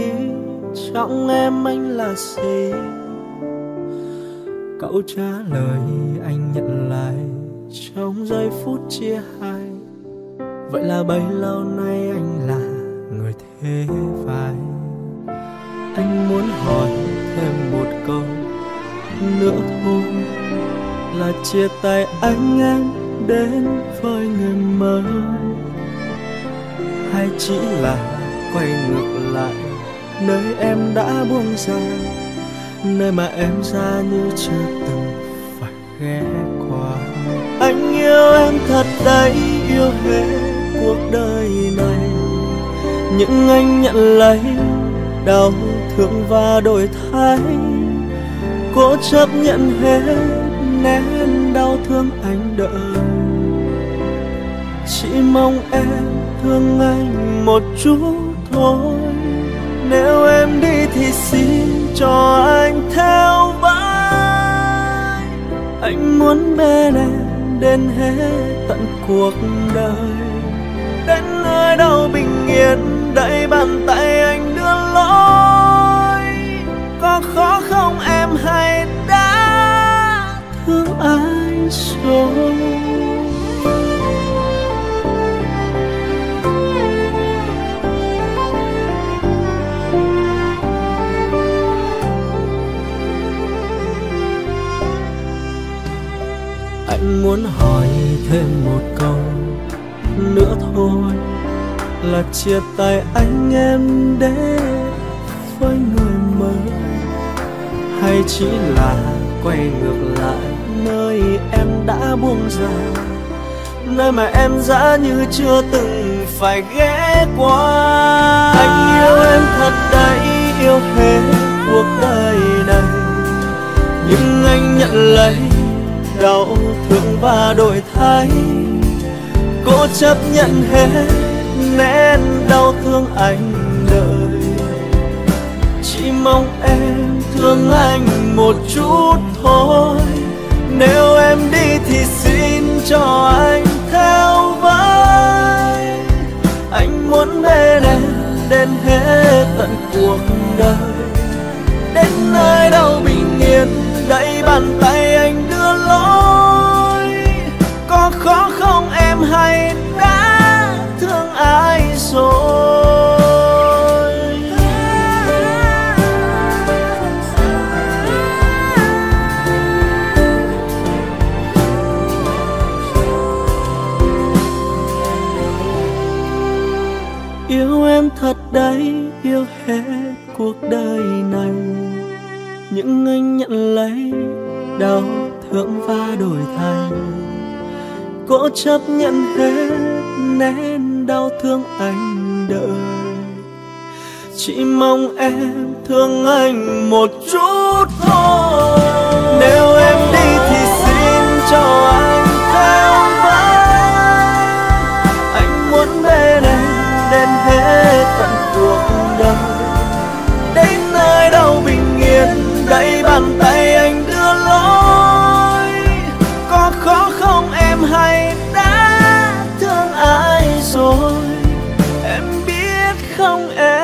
trong em anh là gì? Cậu trả lời anh nhận lại trong giây phút chia hai. Vậy là bấy lâu nay anh là người thế vai. Anh muốn hỏi thêm một câu nữa thôi, là chia tay anh em đến với người mới, hay chỉ là quay ngược lại nơi em đã buông ra, nơi mà em ra như chưa từng phải ghé qua. Anh yêu em thật đấy, yêu hết cuộc đời này, nhưng anh nhận lấy đau thương và đổi thay. Cố chấp nhận hết nén đau thương anh đợi, chỉ mong em thương anh một chút thôi. Nếu em đi thì xin cho anh theo vai. Anh muốn bên em đến hết tận cuộc đời, đến nơi đâu bình yên đẩy bàn tay anh đưa lối. Có khó không em hay đã thương ai rồi? Anh muốn hỏi thêm một câu nữa thôi, là chia tay anh em để với người mới, hay chỉ là quay ngược lại nơi em đã buông ra, nơi mà em dã như chưa từng phải ghé qua. Anh yêu em thật đấy, yêu hết cuộc đời này, nhưng anh nhận lấy đau thương và đổi thay. Cố chấp nhận hết nén đau thương anh đợi, chỉ mong em thương anh một chút thôi. Nếu em đi thì xin cho anh theo vai. Anh muốn bên em đến hết tận cuộc đời, đến nơi đâu bình yên đẩy bàn tay anh đưa lối. Có khó không em hay đã thương ai rồi? Yêu em thật đấy, yêu hết cuộc đời này, nhưng anh nhận lấy đau thương và đổi thay. Cố chấp nhận hết nén đau thương anh đợi, chỉ mong em thương anh một chút thôi. Nếu em đi thì xin cho anh theo vai. Anh muốn bên em đến hết tận cuộc đời, đến nơi đâu bình yên đẩy bàn tay anh đưa lối. Có khó không em hay đã thương ai rồi? Em biết không em?